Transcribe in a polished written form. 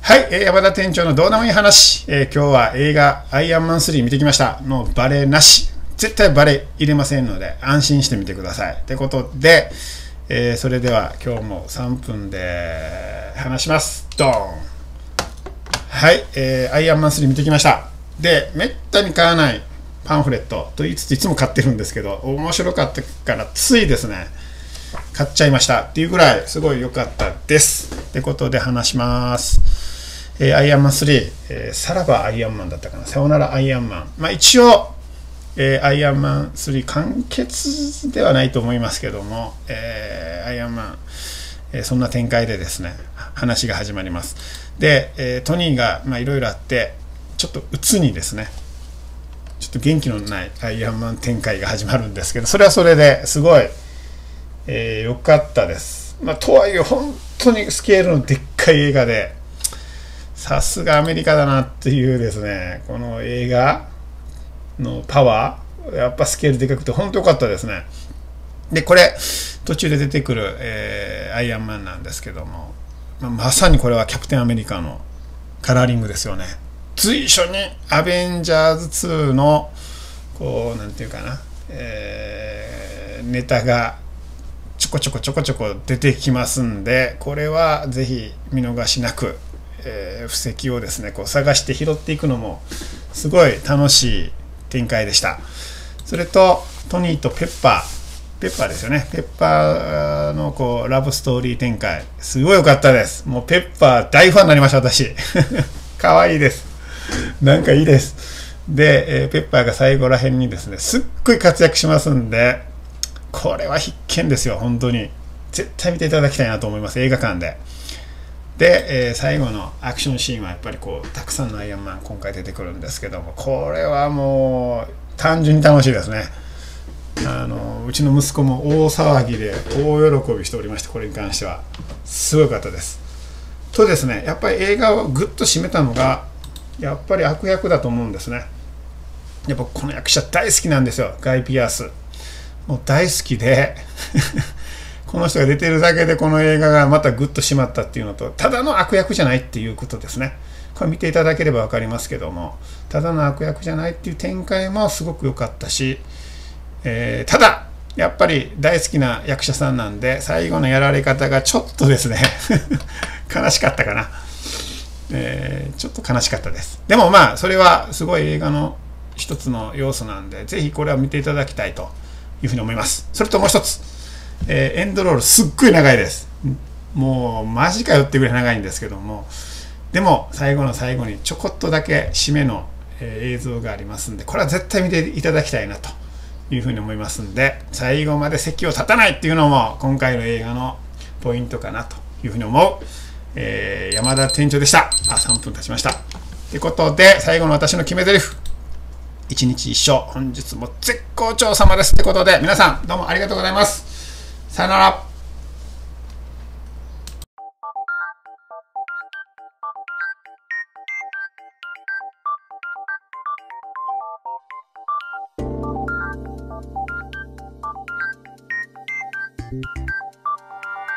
はい、山田店長のどうでもいい話、今日は映画アイアンマン3見てきました。もうバレなし。絶対バレ入れませんので安心してみてください。ってことで、それでは今日も3分で話します。ドーン。はい、アイアンマン3見てきました。で、めったに買わないパンフレットと言いつついつも買ってるんですけど、面白かったからついですね、買っちゃいましたっていうぐらいすごい良かったです。ってことで話します。アイアンマン3、さらばアイアンマンだったかな、さよならアイアンマン。まあ一応、アイアンマン3完結ではないと思いますけども、アイアンマン、そんな展開でですね、話が始まります。で、トニーがいろいろあって、ちょっと鬱にですね、ちょっと元気のないアイアンマン展開が始まるんですけど、それはそれですごい、良かったです。とはいえ本当にスケールのでっかい映画で、さすがアメリカだなっていうですね、この映画のパワー、やっぱスケールでかくて本当良かったですね。で、これ途中で出てくる、アイアンマンなんですけども、まさにこれはキャプテンアメリカのカラーリングですよね。随所にアベンジャーズ2のこうなんていうかな、ネタがちょこちょこ出てきますんで、これはぜひ見逃しなく、布石をですねこう探して拾っていくのもすごい楽しい展開でした。それとトニーとペッパーですよね。ペッパーのこうラブストーリー展開すごい良かったです。もうペッパー大ファンになりました私可愛いです。なんかいいです。で、ペッパーが最後らへんにですねすっごい活躍しますんで、これは必見ですよ。本当に絶対見ていただきたいなと思います、映画館で。で、最後のアクションシーンはやっぱりこうたくさんのアイアンマン今回出てくるんですけども、これはもう単純に楽しいですね。うちの息子も大騒ぎで大喜びしておりまして、これに関してはすごかったです。とですね、やっぱり映画をぐっと締めたのがやっぱり悪役だと思うんですね。やっぱこの役者大好きなんですよ、ガイ・ピアース。もう大好きでこの人が出てるだけでこの映画がまたグッと締まったっていうのと、ただの悪役じゃないっていうことですね。これ見ていただければ分かりますけども、ただの悪役じゃないっていう展開もすごく良かったし、ただやっぱり大好きな役者さんなんで、最後のやられ方がちょっとですね悲しかったかな、ちょっと悲しかったです。でもまあそれはすごい映画の一つの要素なんで、ぜひこれは見ていただきたいというふうに思います。それともう一つ、エンドロールすっごい長いです。もうマジかよってぐらい長いんですけども、でも最後の最後にちょこっとだけ締めの、映像がありますんで、これは絶対見ていただきたいなというふうに思いますんで、最後まで席を立たないっていうのも今回の映画のポイントかなというふうに思う、山田店長でした。3分経ちました。ということで最後の私の決め台詞、一日一生本日も絶好調様ですってことで、皆さんどうもありがとうございます。さよなら。